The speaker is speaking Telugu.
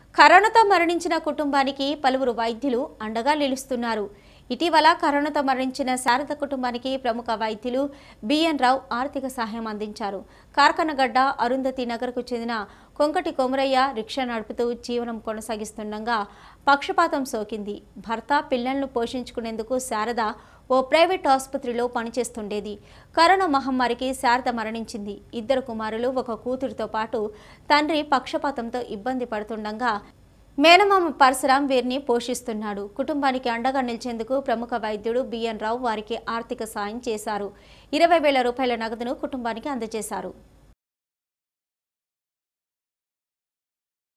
కరోనాతో మరణించిన కుటుంబానికి పలువురు వైద్యులు అండగా నిలుస్తున్నారు. ఇటీవల కరోనాతో మరణించిన శారద కుటుంబానికి ప్రముఖ వైద్యులు బిఎన్ రావు ఆర్థిక సహాయం అందించారు. కార్కనగడ్డ అరుంధతి నగర్కు చెందిన కొంకటి కొమరయ్య రిక్షా నడుపుతూ జీవనం కొనసాగిస్తుండగా పక్షపాతం సోకింది. భర్త పిల్లలను పోషించుకునేందుకు శారద ఓ ప్రైవేట్ ఆసుపత్రిలో పనిచేస్తుండేది. కరోనా మహమ్మారికి శారద మరణించింది. 2 కుమారులు 1 కూతురితో పాటు తండ్రి పక్షపాతంతో ఇబ్బంది పడుతుండగా మేనమామ పరశురాం వీరిని పోషిస్తున్నాడు. కుటుంబానికి అండగా నిలిచేందుకు ప్రముఖ వైద్యుడు బిఎన్ రావు వారికి ఆర్థిక సాయం చేశారు. 20,000 రూపాయల నగదును కుటుంబానికి అందజేశారు.